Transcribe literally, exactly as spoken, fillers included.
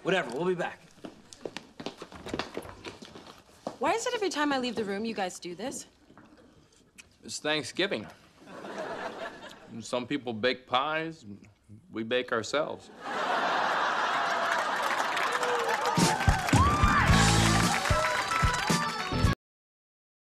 Whatever, we'll be back. Why is it every time I leave the room, you guys do this? It's Thanksgiving. And some people bake pies, we bake ourselves.